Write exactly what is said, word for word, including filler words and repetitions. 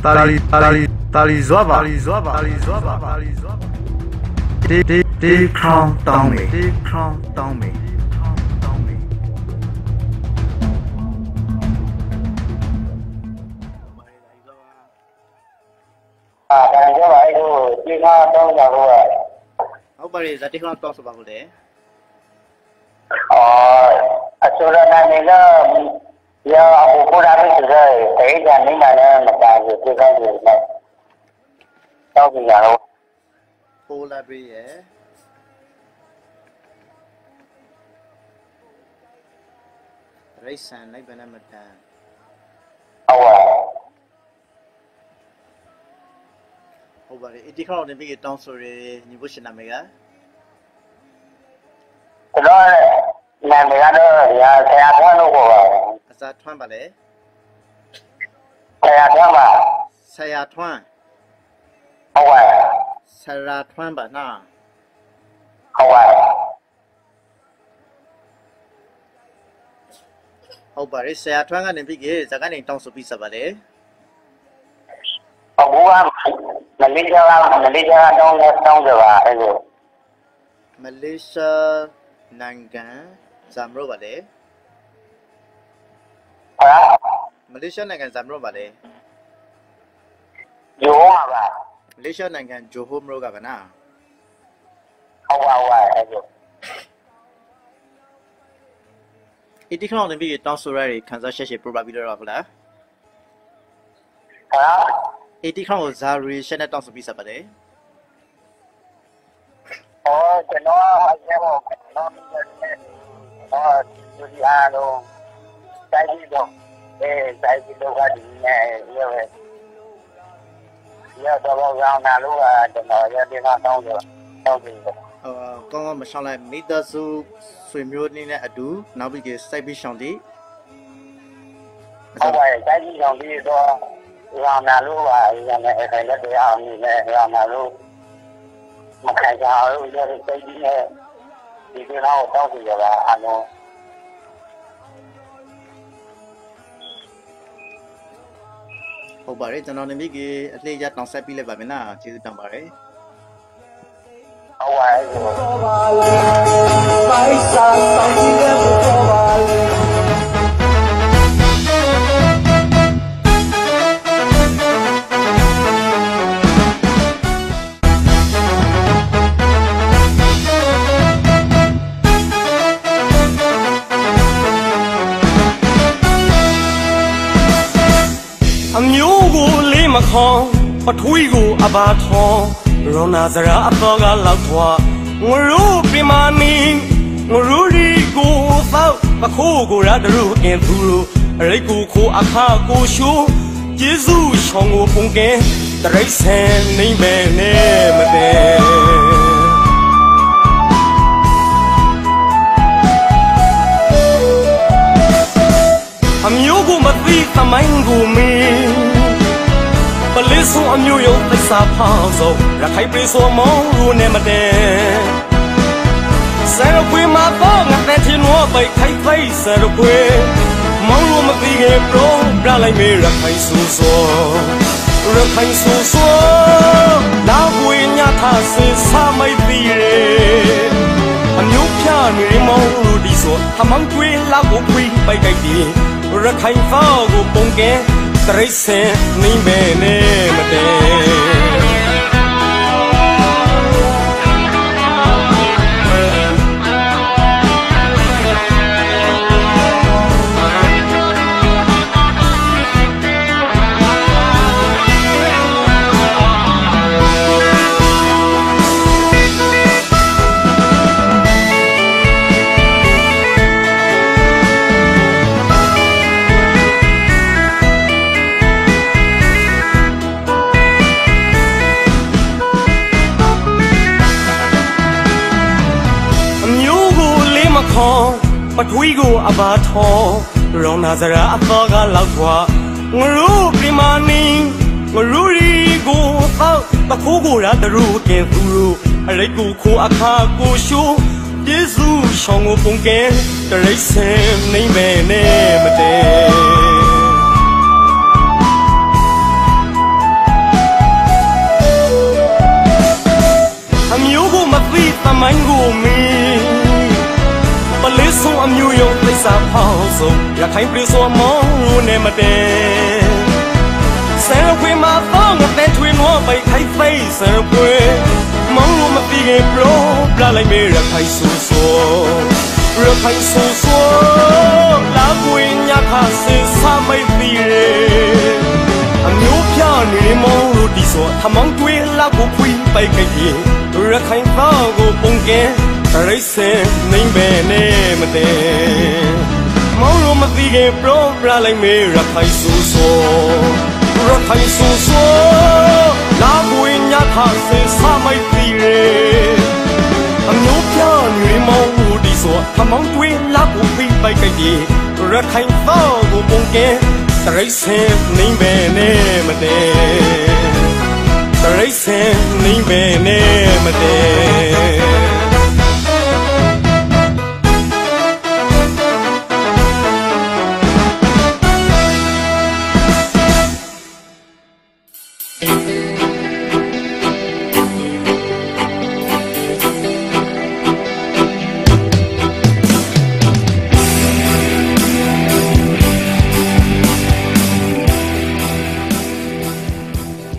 大理大理大理做吧，大理做吧，大理做吧，大理做吧。地地地康当美，地康当美，地康当美。 啊，大理做吧，这个地康当啥路啊？ 好吧，这地康当什么路的？ 哦，啊，说了那那个。要我过来的时候，第一天你买的那单子，最开始那到底哪路？ 过来不耶？来山来边那么单。 好啊。 好吧，一地方那边当初的你不是那么个？ 这个那边的呀，太阳团路过吧。 啥团吧嘞？ 太阳团吧。 太阳团。 好啊。 太阳团吧那。 好啊。 好吧，这太阳团个那边个，这个人当初比啥吧嘞？ 哦，我啊，马来西亚马来西亚当当着吧，那个。 马来西亚南港怎么吧嘞？马来西亚那个怎么办嘞？ 有嘛吧？ 马来西亚那个就好么个个那？ 好啊好啊，那就。 一地方那边当初来看着些些不巴比了不啦？ 啊？ 一地方我咋瑞现在当初比啥吧嘞？ 哦，这孬好像我孬那哦，就是啊都在这种。哎，在这个话里面，因为要到了上南路啊，等到要地方上去了，上去了。 呃，刚刚我上来没得说水苗你那都，那边个西边上的。 好吧，在这上的说上南路啊，现在还在这样里面上南路，我看一下，路就是在里面，你地方我上去了，安东。 好吧，这那那边个类家当西边来吧边那，就是当吧嘞。 好啊， အမျိုးကိုလေးမခေါ်ပထွေးကိုအပါထောင်းရောနာစရာအတော်ကလောက်ထွားငရိုးပြမနီငရိုးရီကိုသောက်ပခိုးကိုရတရုအင်သူလိုရိတ်ကိုခိုးအခါကိုရှိုးကျေးဇူးရှောင်းကိုပုံကဲတရိတ်ဆန်နေမယ်နဲ့မတည့်အမျိုးကိုမသိသမိုင်းကိုမင်းပလစ်ဆိုအမျိုးရုံသစ္စာဖောင်းဆုံးရခိုင်ပြည်ဆိုမောင်းလို့နဲ့မတည့်ဆယ်ခွေမှာတော့ငါတဲ့ချင်းဝပိတ်ခိုက်ဖိတ်ဆယ်ခွေမောင်းလို့မသိခဲ့ပရောပြလိုက်မေရခိုင်ဆူဆိုရခိုင်ဆူဆိုလာဝေညថាစင်စာမိတ်ပြီးရဲ့အမျိုးဖြာနေမောင်းလို့ဒီဆိုထမောင်းတွေလောက်ကိုခွေးပိတ်ခိုက်ပြီးရခိုင်ဖောက်ကိုပုံကဲတရိတ်ဆန်နေမယ်နဲ့မတည့်ပထွေးကိုအပါထောင်းရောနာစရာအတော်ကလောက်ထွားငရိုးပြမနီငရိုးရီကိုသောက်ပခိုးကိုရတရုကင်သူလိုရိတ်ကိုခိုးအခါကိုရှိုးကျေးဇူးရှောင်းကိုပုံကဲတရိတ်ဆန်နေမယ်နဲ့မတည့်မိုင်းကိုမီပလေးဆုံးအမျိုးယုံသိစာဖောက်ဆုံးရခိုင်ပြည်စွာမောင်းလို့နေမတဲ့ဆယ်ခွေမှာတော့ငတဲ့ထွေးနောပိုက်ခိုင်ဖိတ်ဆယ်ခွေမောင်းလို့မပြီးခင်ပရောပလာလိုက်မေရခိုင်ဆူဆူရခိုင်ဆူဆူလာကွေညခါစင်စာမိတ်ပြီးအမျိုးပြနေမောင်းလို့ဒီဆိုထမောင်းတွေးလာကိုဖွေးပိုက်ကြည့်ရခိုင်သားကိုပုံကဲရိတ်စင်နေပဲနေမတဲ့မောင်းလို့မသိခင်ပရောပလာလိုက်မေရခိုင်ဆူဆူရခိုင်ဆူဆူလာကွေညခါစင်စာမိတ်ပြီးအမျိုးပြနေမောင်းလို့ဒီဆိုထမောင်းတွေးလာကိုဖွေးပိုက်ကြည့်ရခိုင်သားကိုပုံကဲရိတ်စင်နေပဲနေမတဲ့ရိတ်စင်နေပဲနေမတဲ့